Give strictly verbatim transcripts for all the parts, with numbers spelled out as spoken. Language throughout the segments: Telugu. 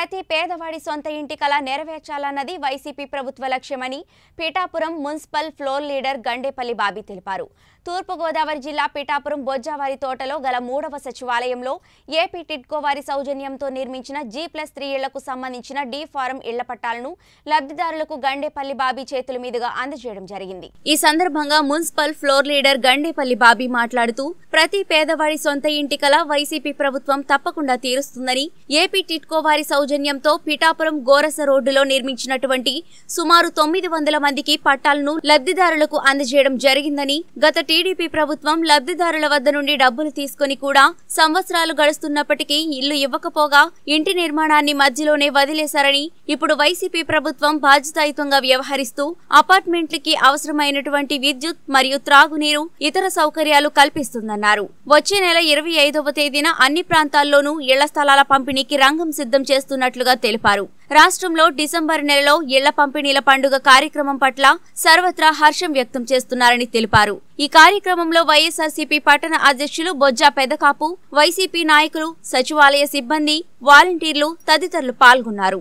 ప్రతి పేదవాడి సొంత ఇంటి కల నెరవేర్చాలన్నది వైసీపీ ప్రభుత్వ లక్ష్యమని Pithapuram municipal floor leader Gandepalli Bobby తెలిపారు. తూర్పు గోదావరి జిల్లా పిఠాపురం బొజ్జావారి తోటలో గల మూడవ సచివాలయంలో ఏపీ టిడ్కో వారి సౌజన్యంతో నిర్మించిన జీ ప్లస్ త్రీ ఇళ్లకు సంబంధించిన డి ఫారం ఇళ్ల పట్టాలను లబ్ధిదారులకు గండేపల్లి బాబీ చేతుల మీదుగా అందజేయడం జరిగింది. ఈ సందర్భంగా municipal floor leader Gandepalli Bobby మాట్లాడుతూ ప్రతి పేదవాడి సొంత ఇంటి కల వైసీపీ ప్రభుత్వం తప్పకుండా తీరుస్తుందని, ఏపీ టిడ్కో వారి సౌజన్యంతో పిఠాపురం గోరస రోడ్డులో నిర్మించినటువంటి సుమారు తొమ్మిది వందల మందికి పట్టాలను లబ్ధిదారులకు అందజేయడం జరిగిందని, గత టీడీపీ ప్రభుత్వం లబ్ధిదారుల వద్ద నుండి డబ్బులు తీసుకుని కూడా సంవత్సరాలు గడుస్తున్నప్పటికీ ఇల్లు ఇవ్వకపోగా ఇంటి నిర్మాణాన్ని మధ్యలోనే వదిలేశారని, ఇప్పుడు వైసీపీ ప్రభుత్వం బాధ్యతాయుతంగా వ్యవహరిస్తూ అపార్ట్మెంట్లకి అవసరమైనటువంటి విద్యుత్ మరియు త్రాగునీరు ఇతర సౌకర్యాలు కల్పిస్తుందన్నారు. వచ్చే నెల ఇరవై ఐదవ తేదీన అన్ని ప్రాంతాల్లోనూ ఇళ్ల స్థలాల పంపిణీకి రంగం సిద్ధం చేస్తున్నట్లుగా తెలిపారు. రాష్ట్రంలో డిసెంబర్ నెలలో ఇళ్ల పంపిణీల పండుగ కార్యక్రమం పట్ల సర్వత్రా హర్షం వ్యక్తం చేస్తున్నారని తెలిపారు. ఈ కార్యక్రమంలో వైఎస్ఆర్సీపీ పట్టణ అధ్యక్షులు బొజ్జా పెదకాపు, వైసీపీ నాయకులు, సచివాలయ సిబ్బంది, వాలంటీర్లు తదితరులు పాల్గొన్నారు.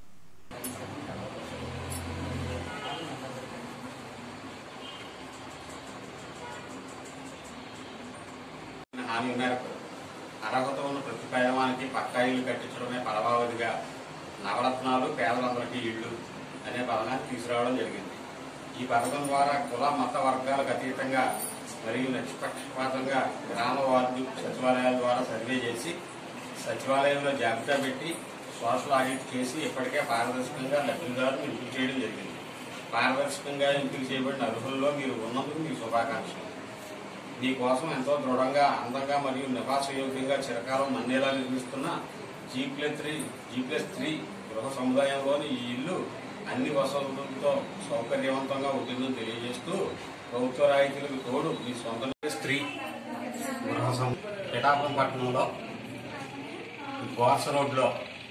అర్హత ఉన్న ప్రతి పేదవానికి పక్కా ఇల్లు కట్టించడమే పరమావధిగా నవరత్నాలు పేదలందరికీ ఇళ్లు అనే పథకాన్ని తీసుకురావడం జరిగింది. ఈ పథకం ద్వారా కుల మత వర్గాలకు అతీతంగా మరియు నిష్పక్షపాతంగా గ్రామ వార్డు సచివాలయాల ద్వారా సర్వే చేసి సచివాలయంలో జాబితా పెట్టి సోషల్ ఆడిట్ చేసి ఇప్పటికే పారదర్శకంగా లబ్ధిదారులను ఎంపిక చేయడం జరిగింది. పారదర్శకంగా ఎంపిక చేయబడిన అర్హుల్లో మీరు ఉన్నందుకు మీ శుభాకాంక్షలు. మీకోసం ఎంతో దృఢంగా, అందంగా మరియు నివాసయోగ్యంగా చిరకాలం మన్నేలా నిర్మిస్తున్న G plus three G plus three గృహ సముదాయంలోని ఈ ఇల్లు అన్ని వసతులతో సౌకర్యవంతంగా ఉంటుందని తెలియజేస్తూ ప్రభుత్వ రాయితీలకు తోడు మీ సొంత స్త్రీ గృహ పిఠాపురం పట్టణంలో గోర్స రోడ్లో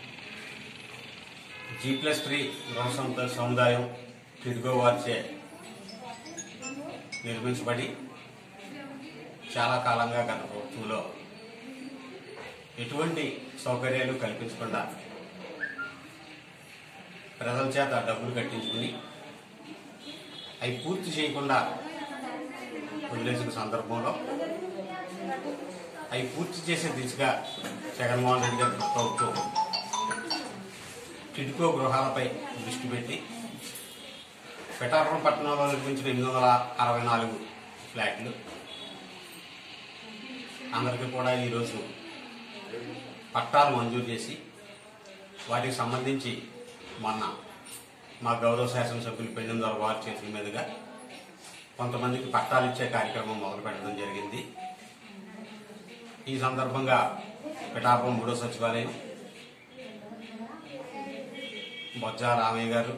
జీ ప్లస్ త్రీ గృహ సముదాయం టిడ్కో వారిచే నిర్మించబడి చాలా కాలంగా గత ప్రభుత్వంలో ఎటువంటి సౌకర్యాలు కల్పించకుండా ప్రజల చేత డబ్బులు కట్టించుకుని అవి పూర్తి చేయకుండా వదిలేసిన సందర్భంలో అవి పూర్తి చేసే దిశగా జగన్మోహన్ రెడ్డి గారి ప్రభుత్వం టిడ్కో గృహాలపై దృష్టి పెట్టి పిఠాపురం పట్టణంలో నిర్మించిన ఎనిమిది వందల అరవై నాలుగు ఫ్లాట్లు అందరికీ కూడా ఈరోజు పట్టాలు మంజూరు చేసి వాటికి సంబంధించి మొన్న మా గౌరవ శాసనసభ్యులు పెండిందర్ వారి చేతుల మీదుగా కొంతమందికి పట్టాలు ఇచ్చే కార్యక్రమం మొదలు పెట్టడం జరిగింది. ఈ సందర్భంగా పిఠాపురం మూడో సచివాలయం బొజ్జా రామయ్య గారు,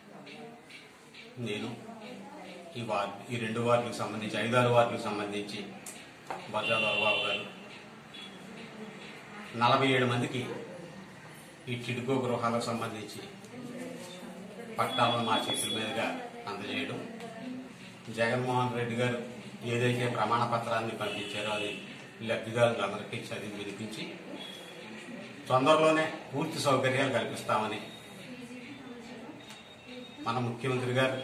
నేను ఈ వార్డు ఈ రెండు వార్డులకు సంబంధించి ఐదారు వార్డులకు సంబంధించి బొజ్జా దొరబాబు గారు నలభై ఏడు మందికి ఈ టిడ్కో గృహాలకు సంబంధించి పట్టాలను మా చేతుల మీదుగా అందజేయడం, జగన్మోహన్ రెడ్డి గారు ఏదైతే ప్రమాణ పత్రాన్ని పంపించారో అది లబ్ధిదారులందరికీ చదివి వినిపించి తొందరలోనే పూర్తి సౌకర్యాలు కల్పిస్తామని మన ముఖ్యమంత్రి గారు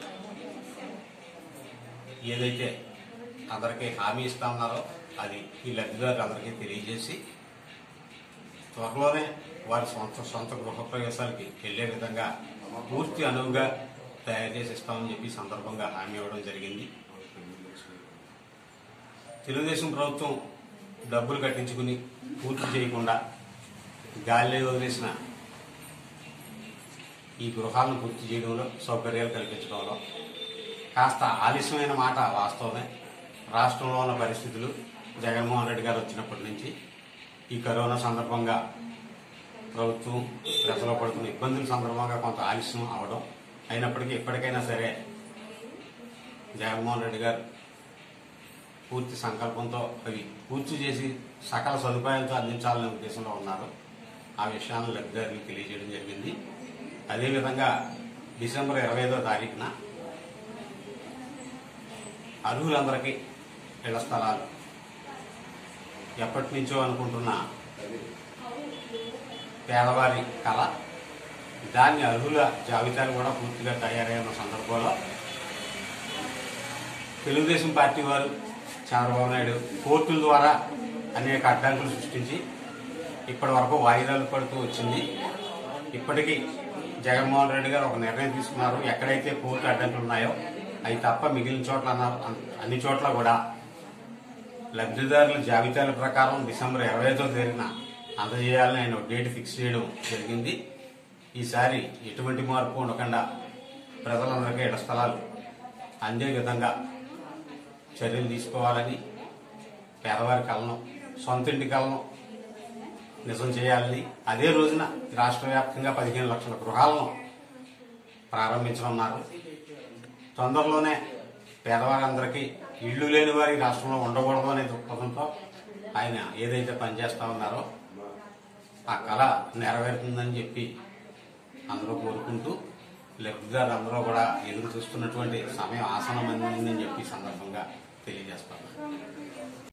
ఏదైతే అందరికీ హామీ ఇస్తా ఉన్నారో అది ఈ లబ్ధిదారులందరికీ తెలియజేసి త్వరలోనే వారి సొంత సొంత గృహ ప్రవేశాలకి వెళ్లే విధంగా పూర్తి అనువుగా తయారు చేసి ఇస్తామని చెప్పి సందర్భంగా హామీ ఇవ్వడం జరిగింది. తెలుగుదేశం ప్రభుత్వం డబ్బులు కట్టించుకుని పూర్తి చేయకుండా గాలిలో వదిలేసిన ఈ గృహాలను పూర్తి చేయడంలో, సౌకర్యాలు కల్పించడంలో కాస్త ఆలస్యమైన మాట వాస్తవమే. రాష్ట్రంలో ఉన్న పరిస్థితులు జగన్మోహన్ రెడ్డి గారు వచ్చినప్పటి నుంచి ఈ కరోనా సందర్భంగా ప్రభుత్వం ప్రజలు పడుతున్న ఇబ్బందుల సందర్భంగా కొంత ఆలస్యం అవడం అయినప్పటికీ ఎప్పటికైనా సరే జగన్మోహన్ రెడ్డి గారు పూర్తి సంకల్పంతో అవి పూర్తి చేసి సకల సదుపాయాలతో అందించాలనే ఉద్దేశంలో ఉన్నారు. ఆ విషయాన్ని లబ్ధిదారులకు తెలియజేయడం జరిగింది. అదేవిధంగా డిసెంబర్ ఇరవై ఐదో తారీఖున అర్హులందరికీ ఇళ్ల స్థలాలు ఎప్పటి నుంచో అనుకుంటున్న పేదవారి కళ. దాన్ని అర్హుల జాబితాలు కూడా పూర్తిగా తయారైన సందర్భంలో తెలుగుదేశం పార్టీ వారు చంద్రబాబు నాయుడు కోర్టుల ద్వారా అనేక అడ్డంకులు సృష్టించి ఇప్పటి వరకు వాయిదాలు పడుతూ వచ్చింది. ఇప్పటికీ జగన్మోహన్ రెడ్డి గారు ఒక నిర్ణయం తీసుకున్నారు. ఎక్కడైతే కోర్టు అడ్డంకులు ఉన్నాయో అవి తప్ప మిగిలిన చోట్ల అన్ని చోట్ల కూడా లబ్ధిదారుల జాబితాల ప్రకారం డిసెంబర్ ఇరవై ఐదో తేదీన అందజేయాలని ఆయన డేట్ ఫిక్స్ చేయడం జరిగింది. ఈసారి ఎటువంటి మార్పు ఉండకుండా ప్రజలందరికీ ఇళ్ల స్థలాలు అందే విధంగా చర్యలు తీసుకోవాలని, పేదవారి కలను, సొంత ఇంటి కలను నిజం చేయాలని, అదే రోజున రాష్ట్ర వ్యాప్తంగా పదిహేను లక్షల గృహాలను ప్రారంభించనున్నారు. తొందరలోనే పేదవారందరికీ ఇళ్లు లేని వారి రాష్ట్రంలో ఉండకూడదు అనే దృక్పథంతో ఆయన ఏదైతే పనిచేస్తా ఉన్నారో ఆ కళ నెరవేరుతుందని చెప్పి అందరూ కోరుకుంటూ, లబ్ధిదారులు అందరూ కూడా ఎదురు చూస్తున్నటువంటి సమయం ఆసనమైందని చెప్పి సందర్భంగా తెలియజేస్తాను.